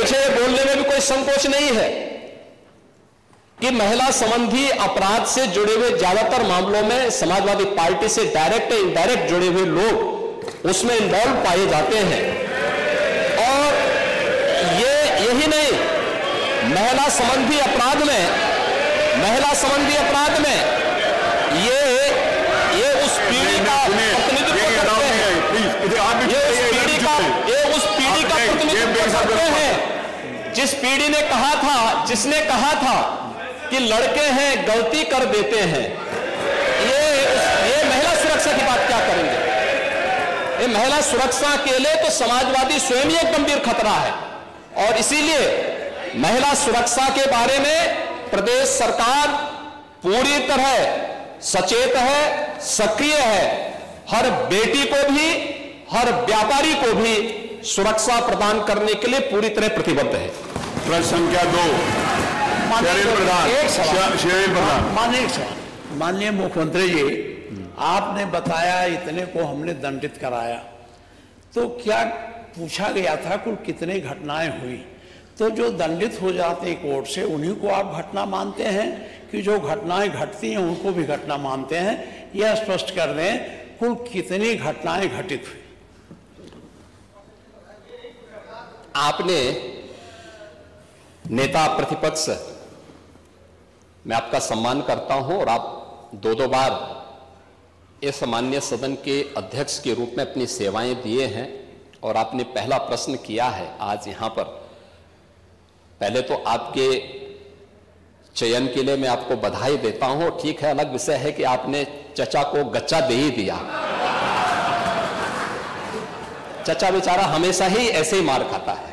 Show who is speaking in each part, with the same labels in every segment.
Speaker 1: मुझे बोलने में भी कोई संकोच नहीं है कि महिला संबंधी अपराध से जुड़े हुए ज्यादातर मामलों में समाजवादी पार्टी से डायरेक्ट या इनडायरेक्ट जुड़े हुए लोग उसमें इन्वॉल्व पाए जाते हैं। और यही नहीं, महिला संबंधी अपराध में ये उस पीढ़ी का प्रतिनिधित्व करते हैं, ये उस पीढ़ी का प्रतिनिधित्व करते हैं जिसने कहा था कि लड़के हैं गलती कर देते हैं। ये महिला सुरक्षा की बात क्या करेंगे? ये महिला सुरक्षा के लिए तो समाजवादी स्वयं ही एक गंभीर खतरा है। और इसीलिए महिला सुरक्षा के बारे में प्रदेश सरकार पूरी तरह सचेत है, सक्रिय है। हर बेटी को भी, हर व्यापारी को भी सुरक्षा प्रदान करने के लिए पूरी तरह प्रतिबद्ध है।
Speaker 2: प्रश्न संख्या 2,
Speaker 3: माननीय मुख्यमंत्री जी, आपने बताया इतने को हमने दंडित कराया, तो क्या पूछा गया था कुल कितने घटनाएं हुई? तो जो दंडित हो जाते हैं कोर्ट से उन्हीं को आप घटना मानते हैं कि जो घटनाएं घटती हैं उनको भी घटना मानते हैं? यह स्पष्ट कर दें कुल कितनी घटनाएं घटित हुई।
Speaker 1: आपने नेता प्रतिपक्ष, मैं आपका सम्मान करता हूं और आप दो बार इस माननीय सदन के अध्यक्ष के रूप में अपनी सेवाएं दिए हैं और आपने पहला प्रश्न किया है आज यहां पर। पहले तो आपके चयन के लिए मैं आपको बधाई देता हूं। ठीक है, अलग विषय है कि आपने चचा को गच्चा दे ही दिया। चचा बेचारा हमेशा ही ऐसे ही मार खाता है,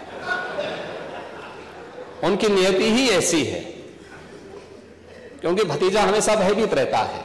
Speaker 1: उनकी नियति ही ऐसी है, क्योंकि भतीजा हमेशा भयभीत रहता है।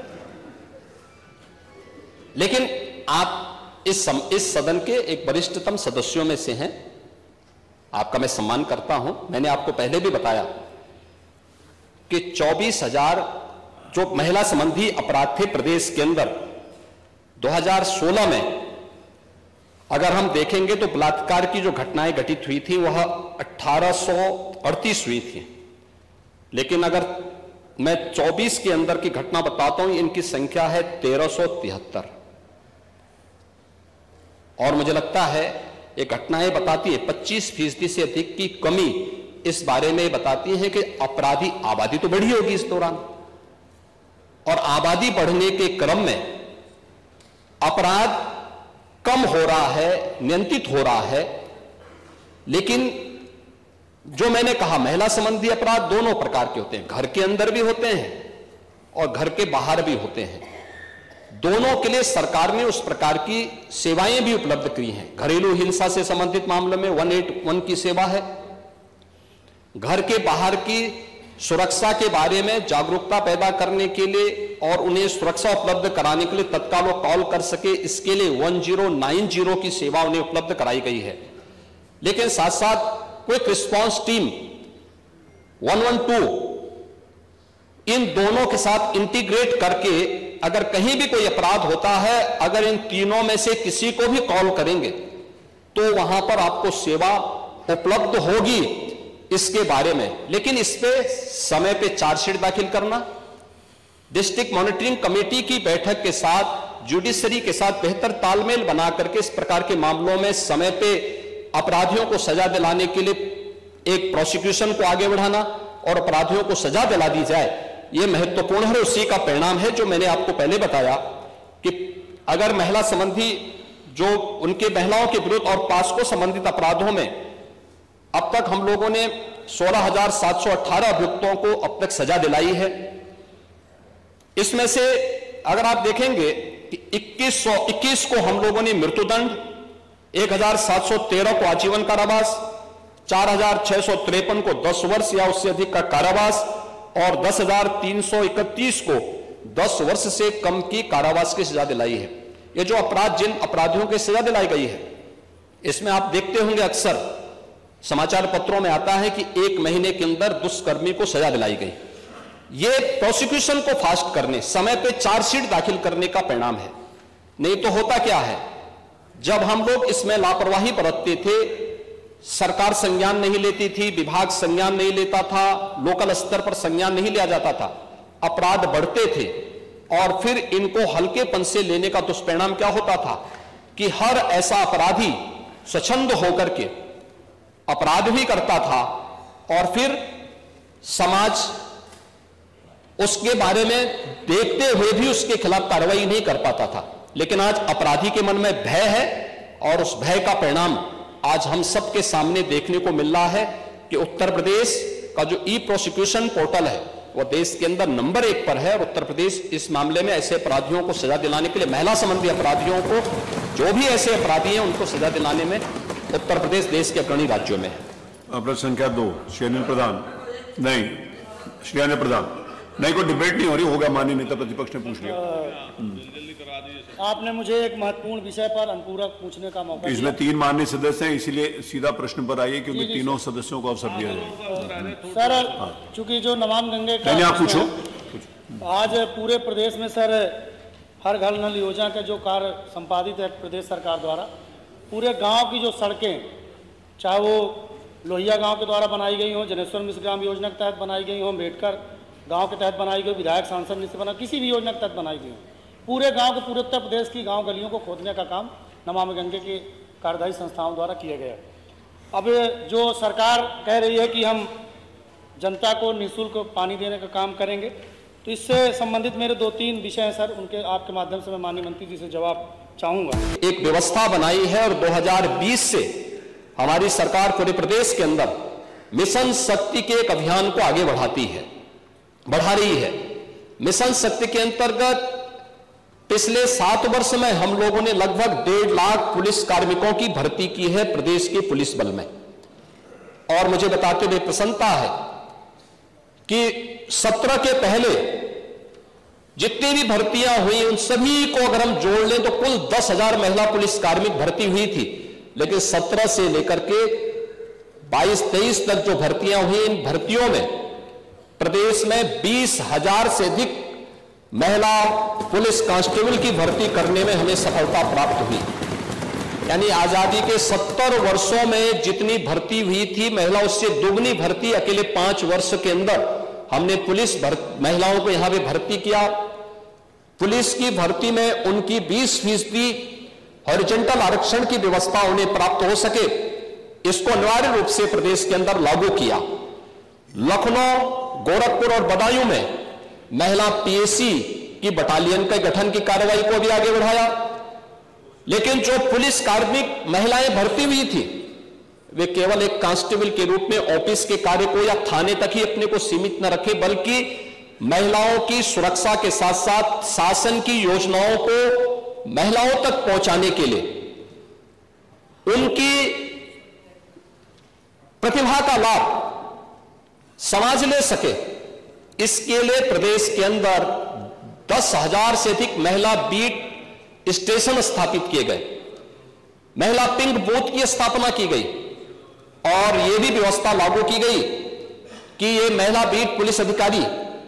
Speaker 1: लेकिन आप इस सदन के एक वरिष्ठतम सदस्यों में से हैं, आपका मैं सम्मान करता हूं। मैंने आपको पहले भी बताया कि 24,000 जो महिला संबंधी अपराध थे प्रदेश के अंदर 2016 में, अगर हम देखेंगे तो बलात्कार की जो घटनाएं घटित हुई थी वह 1838 हुई थी। लेकिन अगर मैं 24 के अंदर की घटना बताता हूं, इनकी संख्या है 1373। और मुझे लगता है ये घटनाएं बताती है 25% से अधिक की कमी इस बारे में बताती है कि अपराधी आबादी तो बढ़ी होगी इस दौरान, और आबादी बढ़ने के क्रम में अपराध कम हो रहा है, नियंत्रित हो रहा है। लेकिन जो मैंने कहा, महिला संबंधी अपराध दोनों प्रकार के होते हैं, घर के अंदर भी होते हैं और घर के बाहर भी होते हैं। दोनों के लिए सरकार ने उस प्रकार की सेवाएं भी उपलब्ध की हैं। घरेलू हिंसा से संबंधित मामलों में 181 की सेवा है। घर के बाहर की सुरक्षा के बारे में जागरूकता पैदा करने के लिए और उन्हें सुरक्षा उपलब्ध कराने के लिए तत्काल वो कॉल कर सके, इसके लिए 1090 की सेवा उन्हें उपलब्ध कराई गई है। लेकिन साथ साथ क्विक रिस्पांस टीम 112 इन दोनों के साथ इंटीग्रेट करके अगर कहीं भी कोई अपराध होता है, अगर इन तीनों में से किसी को भी कॉल करेंगे तो वहां पर आपको सेवा उपलब्ध होगी इसके बारे में। लेकिन इस पे समय पे चार्जशीट दाखिल करना, डिस्ट्रिक्ट मॉनिटरिंग कमेटी की बैठक के साथ जुडिशरी के साथ बेहतर तालमेल बना करके इस प्रकार के मामलों में समय पे अपराधियों को सजा दिलाने के लिए एक प्रोसिक्यूशन को आगे बढ़ाना और अपराधियों को सजा दिला दी जाए, यह महत्वपूर्ण है। उसी का परिणाम है जो मैंने आपको पहले बताया कि अगर महिला संबंधी जो उनके महिलाओं के विरुद्ध और पास्को संबंधित अपराधों में अब तक हम लोगों ने 16,718 अभियुक्तों को अब तक सजा दिलाई है। इसमें से अगर आप देखेंगे कि 21 को हम लोगों ने मृत्युदंड, 1,713 को आजीवन कारावास, 4,653 को 10 वर्ष या उससे अधिक का कारावास और 10,331 को 10 वर्ष से कम की कारावास की सजा दिलाई है। ये जो अपराध, जिन अपराधियों की सजा दिलाई गई है, इसमें आप देखते होंगे अक्सर समाचार पत्रों में आता है कि 1 महीने के अंदर दुष्कर्मी को सजा दिलाई गई। ये प्रोसिक्यूशन को फास्ट करने, समय पे चार्जशीट दाखिल करने का परिणाम है। नहीं तो होता क्या है, जब हम लोग इसमें लापरवाही बरतते थे सरकार संज्ञान नहीं लेती थी, विभाग संज्ञान नहीं लेता था, लोकल स्तर पर संज्ञान नहीं लिया जाता था, अपराध बढ़ते थे और फिर इनको हल्केपन से लेने का दुष्परिणाम क्या होता था कि हर ऐसा अपराधी स्वच्छंद होकर के अपराध भी करता था और फिर समाज उसके बारे में देखते हुए भी उसके खिलाफ कार्रवाई नहीं कर पाता था। लेकिन आज अपराधी के मन में भय है और उस भय का परिणाम आज हम सबके सामने देखने को मिल रहा है कि उत्तर प्रदेश का जो ई प्रोसिक्यूशन पोर्टल है वो देश के अंदर नंबर 1 पर है और उत्तर प्रदेश इस मामले में ऐसे अपराधियों को सजा दिलाने के लिए, महिला संबंधी अपराधियों को, जो भी ऐसे अपराधी हैं उनको सजा दिलाने में उत्तर प्रदेश देश के अग्रणी राज्यों में है।
Speaker 2: प्रश्न संख्या 2 श्री अनिल प्रधान। नहीं, श्री अनिल प्रधान नहीं, कोई डिबेट नहीं हो रही, होगा माननीय नेता प्रतिपक्ष ने पूछ लिया।
Speaker 4: आपने मुझे एक महत्वपूर्ण विषय पर अनुपूरक पूछने का मौका दिया।
Speaker 2: इसमें 3 माननीय सदस्य हैं, इसीलिए सीधा प्रश्न पर आइए क्योंकि तीनों सदस्यों को अवसर दिया जाए।
Speaker 4: सर, चूंकि जो नमामि गंगे का
Speaker 2: आप पूछो।
Speaker 4: आज पूरे प्रदेश में सर हर घर नल योजना का जो कार्य संपादित है प्रदेश सरकार द्वारा, पूरे गांव की जो सड़कें, चाहे वो लोहिया गांव के द्वारा बनाई गई हो, जनेश्वर मिश्र ग्राम योजना के तहत बनाई गई हो, अम्बेडकर गांव के तहत बनाई गई, विधायक सांसद से बना किसी भी योजना के तहत बनाई गई हो, पूरे गांव के, पूरे उत्तर प्रदेश की गांव गलियों को खोदने का काम नमामि गंगे की कार्यदायी संस्थाओं द्वारा किया गया। अब जो सरकार कह रही है कि हम जनता को निःशुल्क पानी देने का काम करेंगे, तो इससे संबंधित मेरे 2-3 विषय हैं सर, उनके आपके माध्यम से मैं माननीय मंत्री जी से जवाब चाहूँगा।
Speaker 1: एक व्यवस्था बनाई है और 2020 से हमारी सरकार पूरे प्रदेश के अंदर मिशन शक्ति के एक अभियान को आगे बढ़ा रही है। मिशन शक्ति के अंतर्गत पिछले 7 वर्ष में हम लोगों ने लगभग 1.5 लाख पुलिस कार्मिकों की भर्ती की है प्रदेश के पुलिस बल में। और मुझे बताते हुए प्रसन्नता है कि 17 के पहले जितनी भी भर्तियां हुई उन सभी को अगर हम जोड़ लें तो कुल 10,000 महिला पुलिस कार्मिक भर्ती हुई थी। लेकिन 17 से लेकर के 22-23 तक जो भर्तियां हुई, इन भर्तियों में प्रदेश में 20,000 से अधिक महिला पुलिस कांस्टेबल की भर्ती करने में हमें सफलता प्राप्त हुई। यानी आजादी के 70 वर्षों में जितनी भर्ती हुई थी महिला, उससे दुगनी भर्ती अकेले 5 वर्ष के अंदर हमने पुलिस महिलाओं को यहां पे भर्ती किया। पुलिस की भर्ती में उनकी 20% हॉरिजॉन्टल आरक्षण की व्यवस्था उन्हें प्राप्त हो सके, इसको अनिवार्य रूप से प्रदेश के अंदर लागू किया। लखनऊ, गोरखपुर और बदायूं में महिला पीएसी की बटालियन के गठन की कार्रवाई को भी आगे बढ़ाया। लेकिन जो पुलिस कार्मिक महिलाएं भर्ती हुई थी वे केवल एक कांस्टेबल के रूप में ऑफिस के कार्य को या थाने तक ही अपने को सीमित न रखे, बल्कि महिलाओं की सुरक्षा के साथ साथ शासन की योजनाओं को महिलाओं तक पहुंचाने के लिए उनकी प्रतिभा का लाभ समाज ले सके, इसके लिए प्रदेश के अंदर 10,000 से अधिक महिला बीट स्टेशन स्थापित किए गए, महिला पिंक बूथ की स्थापना की गई और यह भी व्यवस्था लागू की गई कि ये महिला बीट पुलिस अधिकारी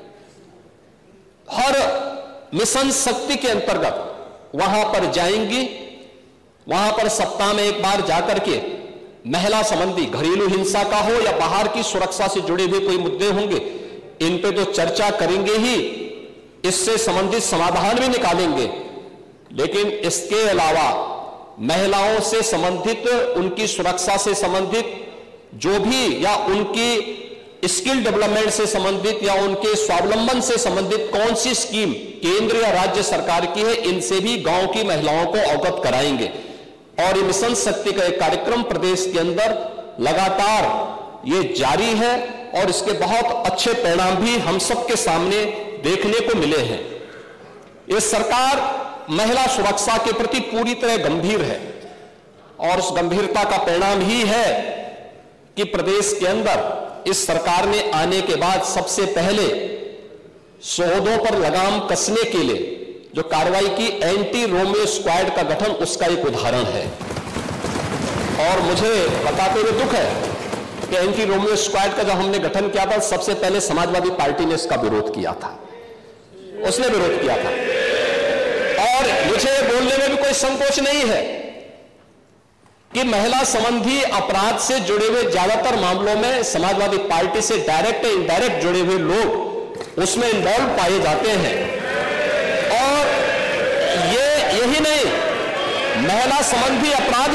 Speaker 1: हर मिशन शक्ति के अंतर्गत वहां पर जाएंगी। वहां पर सप्ताह में एक बार जाकर के महिला संबंधी घरेलू हिंसा का हो या बाहर की सुरक्षा से जुड़े हुए कोई मुद्दे होंगे, इन पे तो चर्चा करेंगे ही, इससे संबंधित समाधान भी निकालेंगे। लेकिन इसके अलावा महिलाओं से संबंधित, उनकी सुरक्षा से संबंधित जो भी या उनकी स्किल डेवलपमेंट से संबंधित या उनके स्वावलंबन से संबंधित कौन सी स्कीम केंद्र या राज्य सरकार की है, इनसे भी गांव की महिलाओं को अवगत कराएंगे। और ये मिशन शक्ति का एक कार्यक्रम प्रदेश के अंदर लगातार ये जारी है और इसके बहुत अच्छे परिणाम भी हम सबके सामने देखने को मिले हैं। ये सरकार महिला सुरक्षा के प्रति पूरी तरह गंभीर है और उस गंभीरता का परिणाम ही है कि प्रदेश के अंदर इस सरकार ने आने के बाद सबसे पहले शोधों पर लगाम कसने के लिए जो कार्रवाई की एंटी रोमियो स्क्वाड का गठन, उसका एक उदाहरण है। और मुझे बताते हुए दुख है कि एंटी रोमियो स्क्वाड का जब हमने गठन किया था, सबसे पहले समाजवादी पार्टी ने इसका विरोध किया था, उसने विरोध किया था। और मुझे बोलने में भी कोई संकोच नहीं है कि महिला संबंधी अपराध से जुड़े हुए ज्यादातर मामलों में समाजवादी पार्टी से डायरेक्ट या इनडायरेक्ट जुड़े हुए लोग उसमें इन्वॉल्व पाए जाते हैं। और यही नहीं, महिला संबंधी अपराध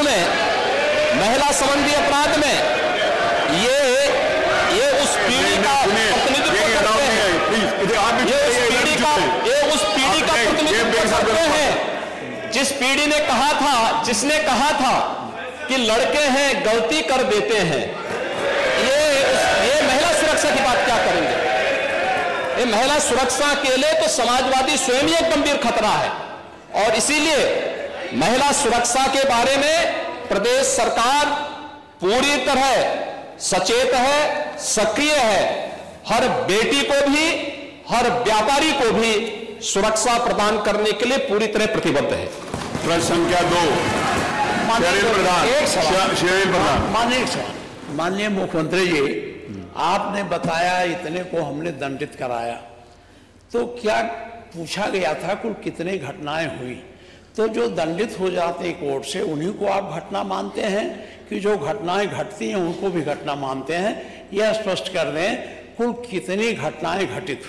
Speaker 1: में ये उस पीढ़ी का प्रतिनिधित्व करते हैं, ये उस पीढ़ी का प्रतिनिधित्व करते हैं जिसने कहा था कि लड़के हैं गलती कर देते हैं। ये महिला सुरक्षा की बात क्या करेंगे? ये महिला सुरक्षा के लिए तो समाजवादी स्वयं ही एक गंभीर खतरा है। और इसीलिए महिला सुरक्षा के बारे में प्रदेश सरकार पूरी तरह सचेत है, सक्रिय है। हर बेटी को भी, हर व्यापारी को भी सुरक्षा प्रदान करने के लिए पूरी तरह प्रतिबद्ध है।
Speaker 2: प्रश्न संख्या 2
Speaker 3: माननीय मुख्यमंत्री जी, आपने बताया इतने को हमने दंडित कराया, तो क्या पूछा गया था कुल कितने घटनाएं हुई? तो जो दंडित हो जाते कोर्ट से उन्हीं को आप घटना मानते हैं कि जो घटनाएं घटती हैं उनको भी घटना मानते हैं? यह स्पष्ट कर दें, कुल कितनी घटनाएं घटित